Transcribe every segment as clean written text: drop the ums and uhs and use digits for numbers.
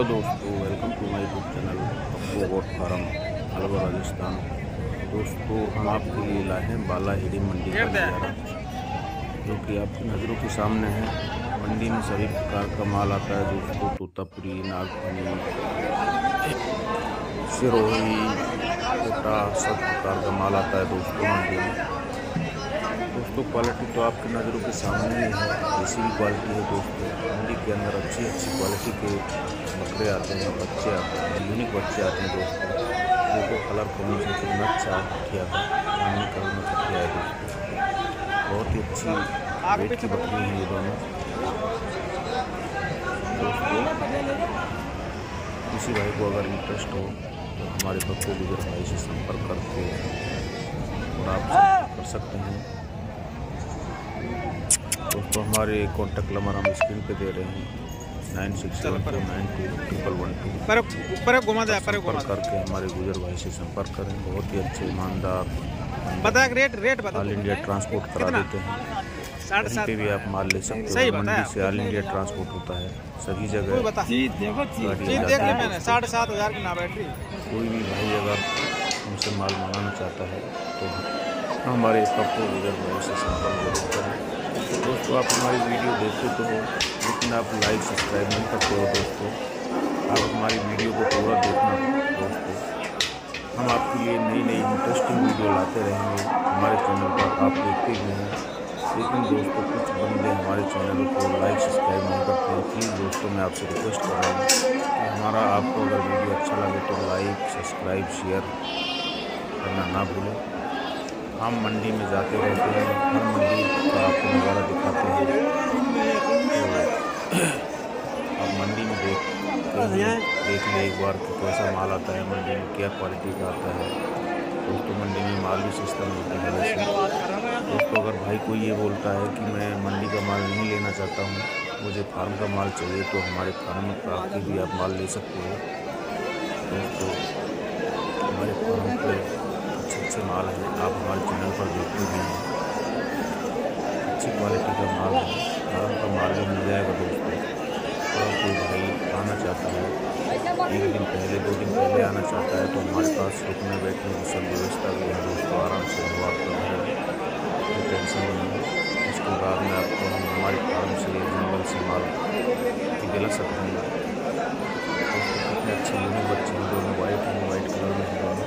Hello दोस्तों, welcome to my YouTube channel Pappu goat farm Alwar Rajasthan. दोस्तों, हम आपके लिए लाए हैं बाला हिडी मंडी का नज़ारा, जो कि आपकी नज़रों के सामने है। मंडी में सभी प्रकार का माल आता है दोस्तों। तोतापुरी, नागफनी, सिरोही, कोटा, सब प्रकार का माल आता है दोस्तों मंडी में। दोस्तों, क्वालिटी तो आपकी नज़रों के सामने ही है, ऐसी भी क्वालिटी है दोस्तों। मंडी के अंदर अच्छी क्वालिटी के बकरे आते हैं, बच्चे आते हैं, यूनिक बच्चे आते हैं दोस्तों। देखो कलर कॉम्बिनेशन कितना अच्छा किया था, चांदनी कलर में किया है दोस्तों। बहुत ही अच्छी वेट की बकरी है ये दोनों दोस्तों। किसी भाई को अगर इंटरेस्ट हो तो हमारे पप्पू गुजर भाई से संपर्क करके और आप कर सकते हैं दोस्तों। हमारे कॉन्टैक्ट नंबर हम स्क्रीन पे दे रहे हैं 9672921112 करके हमारे गुजर भाई से संपर्क करें। बहुत ही अच्छे ईमानदार, बता रेट बता। ऑल इंडिया ट्रांसपोर्ट करा देते हैं, कहीं पे भी आप माल ले सकते हो। मंडी से ऑल इंडिया ट्रांसपोर्ट होता है सभी जगह। मैंने 7,500 की ना बैटरी। कोई भी भाई अगर हमसे माल मंगाना चाहता है तो हमारे पप्पू गुजर भाई से संपर्क जरूर करें। दोस्तों, आप हमारी वीडियो देखते तो हो, लेकिन आप लाइक सब्सक्राइब नहीं करते हो दोस्तों। आप हमारी वीडियो को पूरा देखना दोस्तों। हम आपके लिए नई इंटरेस्टिंग वीडियो लाते रहेंगे हमारे चैनल पर, आप देखते ही हैं। लेकिन दोस्तों, कुछ बंदे हमारे चैनल को लाइक सब्सक्राइब नहीं करते हैं। प्लीज़ दोस्तों, मैं आपसे रिक्वेस्ट कर रहा हूँ कि हमारा आपको अगर वीडियो अच्छा लगे तो लाइक सब्सक्राइब शेयर करना ना भूलें। हम मंडी में जाते रहते हैं, हर मंडी का आपको नज़ारा दिखाते हैं। तो आप मंडी में देख ले एक बार कि कैसा माल आता है मंडी में, क्या क्वालिटी का आता है दोस्तों। मंडी में माल भी सिस्टम होता है वैसे दोस्तों। अगर भाई कोई ये बोलता है कि मैं मंडी का माल नहीं लेना चाहता हूँ, मुझे फार्म का माल चाहिए, तो हमारे फार्म का आके भी आप माल ले सकते हो दोस्तों। हमारे फार्म पे अच्छे माल है, आप हमारे चैनल पर देखते भी हैं। अच्छी क्वालिटी का माल है, फार्म का माल भी मिल जाएगा दोस्तों। और कोई भाई आना चाहता है, एक दिन पहले 2 दिन पहले आना चाहता है, तो हमारे पास रुकने बैठने की सब व्यवस्था भी है दोस्तों। आराम से हो आपका घर, कोई टेंशन नहीं है। उसके बाद में आपको हम हमारे फार्म से जंगल से माल दिला सकते हैं दोस्तों। कितने अच्छे यूनिक बच्चे हैं दोनों, वाइट कलर में दोनों।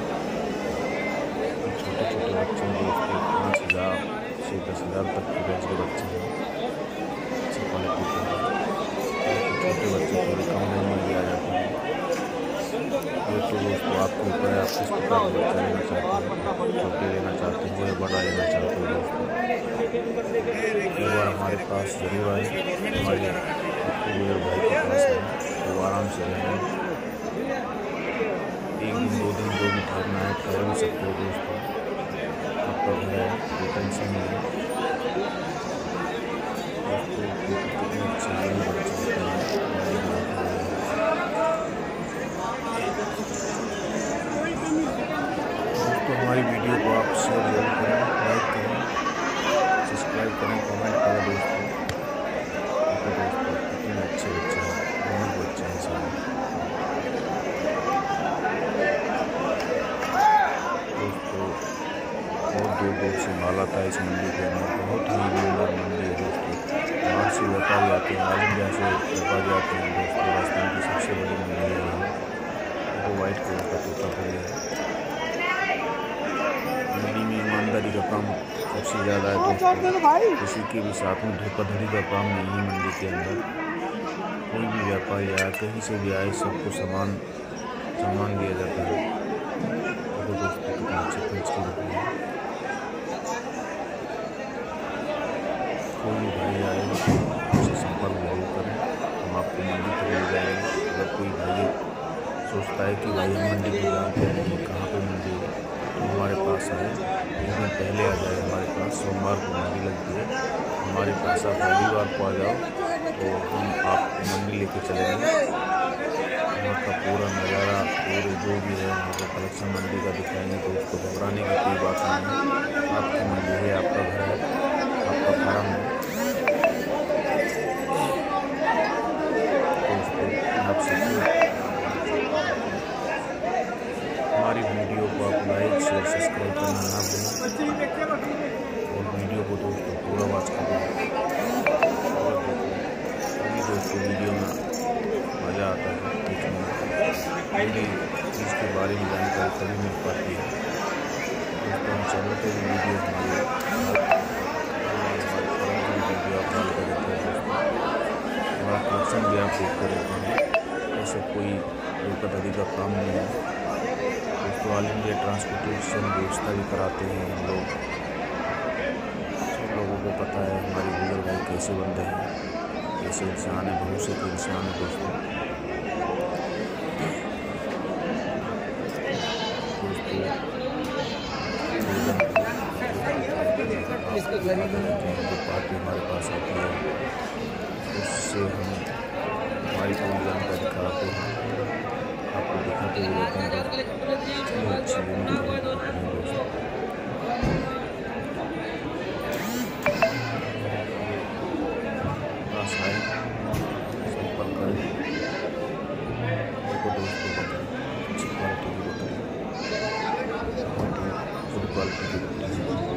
छोटे छोटे बच्चे हैं दोस्तों, 5,000 से 10,000 तक के रेंज के बच्चे हैं, अच्छी क्वालिटी के। छोटे बच्चे थोड़े कम रेंज में भी आ जाते हैं। ये तो दोस्तों आपके ऊपर है, आप किस प्रकार का बच्चा लेना चाहते हैं, छोटे लेना चाहते हैं या बड़ा लेना चाहते हैं दोस्तों। एक बार हमारे पास जरूर आए, हमारे गुजर भाई के पास है, तो आराम से रहें। 1 दिन 2 दिन जो भी ठहरना है ठहर भी सकते हो दोस्तों। आपका घर है, कोई टेंशन नहीं है दोस्तों। कितने अच्छे बच्चे होते हैं दोस्तों। हमारी वीडियो को आप शेयर जरूर करें, लाइक करें, सब्सक्राइब करें, कमेंट करें दोस्तों। दोस्तों कितने अच्छे बच्चे हैं, यूनिक बच्चे हैं सारे दोस्तों। बहुत दूर से माल आता है इस मंडी के अंदर, बहुत ही ईमानदार मंडी है दोस्तों। बाहर से व्यापारी आते हैं, ऑल इंडिया से व्यापारी आते हैं दोस्तों। राजस्थान की सबसे बड़ी मंडी है ये, वो वाइट कलर का तोतापुरी है। मंडी में ईमानदारी का काम सबसे ज़्यादा है दोस्तों। किसी के भी साथ में धोखाधड़ी का काम नहीं है मंडी के अंदर। कोई भी व्यापारी आया, कहीं से भी आए, सबको सामान दिया जाता है। तो दोस्तों कितना अच्छे पेज की बकरी है। कोई भी भाई आए उससे संपर्क जरूर करें, हम आपको मंडी तक ले जाएंगे। अगर कोई भाई सोचता है कि भाई हम मंडी को जानते हैं, कहाँ पे मंडी है, तो हमारे पास आए, 1 दिन पहले आ जाए हमारे पास। सोमवार को मंडी लगती है हमारे पास, आप रविवार को आ जाओ तो हम आपको मंडी लेके चलेंगे। वहाँ का पूरा नज़ारा, पूरे जो भी है वहाँ का कलेक्शन मंडी का दिखाएंगे तो उसको घबराने की कोई बात नहीं है। आपकी मंडी है, आपका घर है, आपका फार्म है दोस्तों। आपसे चीज़ के बारे में जानकारी तभी मिल पाती है। दोस्तों हम चैनल पर भी वीडियो हमारे वीडियो अपलोड कर देते हैं दोस्तों, हमारा क्वेश्चन भी आप देख कर देते हैं। ऐसा कोई धोखाधड़ी का काम नहीं है दोस्तों। ऑल इंडिया ट्रांसपोर्टेशन व्यवस्था भी कराते हैं हम लोग। सब लोगों को पता है हमारे बुजुर्ग भाई कैसे बंदे हैं, कैसे इंसान है, भरोसे के इंसान है दोस्तों। जो पार्टी हमारे पास आती है उससे हम हमारी पूरी जानकारी कराते हैं, आपको दिखाते हुए रहते हैं दोस्तों। अच्छी पास आए संपर्क करें। देखो दोस्तों बकरी अच्छी क्वालिटी की बकरी, गुड क्वालिटी की बकरी है।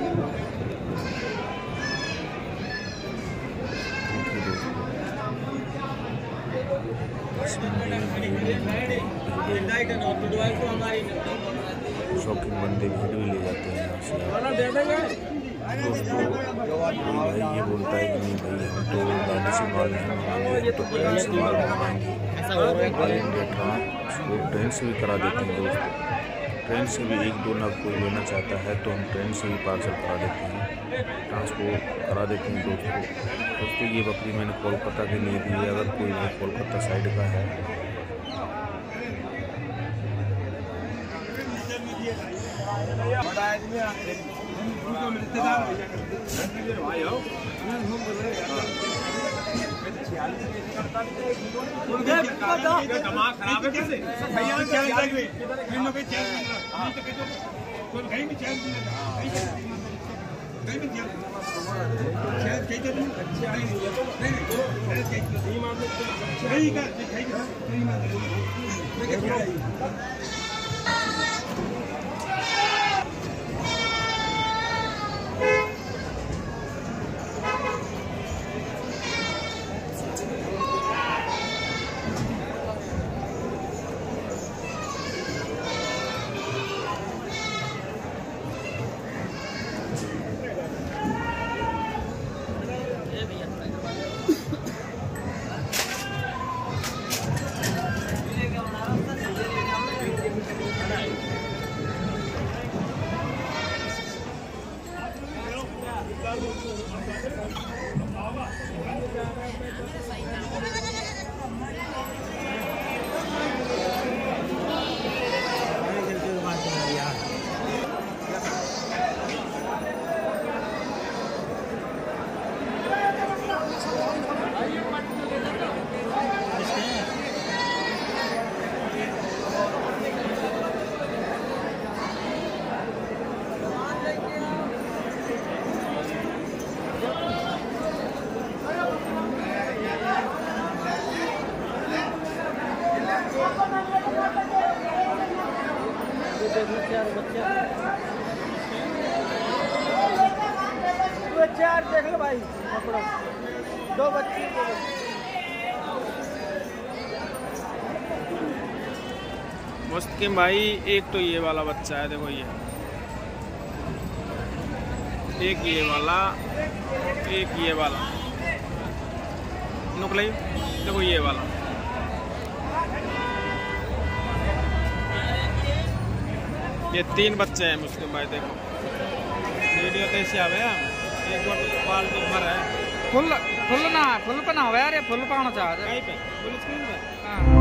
शौकीन बंदे भीड़ भी ले जाते हैं यहाँ से। दोस्तों भाई ये बोलता है कि नहीं भाई हम तो गाड़ी से माल नहीं मंगाएंगे, तो ट्रेन से माल मंगाएंगे। ऑल इंडिया ट्रांसपोर्ट ट्रेन से भी करा देते हैं दोस्तों। ट्रेन से भी 1-2 नग कोई लेना चाहता है तो हम ट्रेन से भी पार्सल करा देते हैं, ट्रांसपोर्ट करा देते हैं दोस्तों। ये बकरी मैंने कोलकाता के लिए दी है, अगर कोई भाई कोलकाता साइड का है चार देख लो भाई, पकड़ो 2 बच्चे। मुस्किन भाई एक तो ये वाला बच्चा है, देखो ये एक ये वाला, एक ये वाला नुकलाई, देखो ये वाला। ये 3 बच्चे हैं मुस्किन भाई, देखो वीडियो कैसे आवे एक बार क्वालिटी भर है। फुल ना हो यार, ये फुल पाना चाहते हैं। फुल स्क्रीन पे। हाँ।